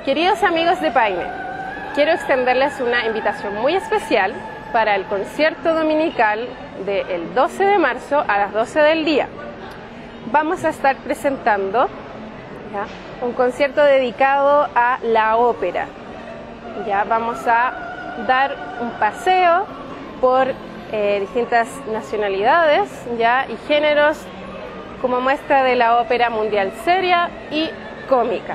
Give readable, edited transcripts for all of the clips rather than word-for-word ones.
Queridos amigos de Paine, quiero extenderles una invitación muy especial para el concierto dominical del 12 de marzo a las 12 del día. Vamos a estar presentando un concierto dedicado a la ópera. Vamos a dar un paseo por distintas nacionalidades y géneros como muestra de la ópera mundial seria y cómica.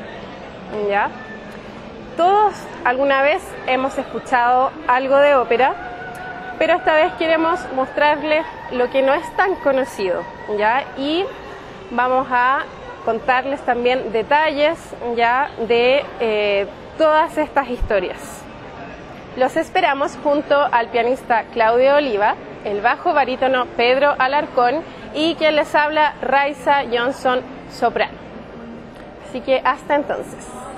Todos alguna vez hemos escuchado algo de ópera, pero esta vez queremos mostrarles lo que no es tan conocido, y vamos a contarles también detalles de todas estas historias. Los esperamos junto al pianista Claudio Oliva, el bajo barítono Pedro Alarcón y quien les habla, Raiza Johnson, soprano. Así que hasta entonces.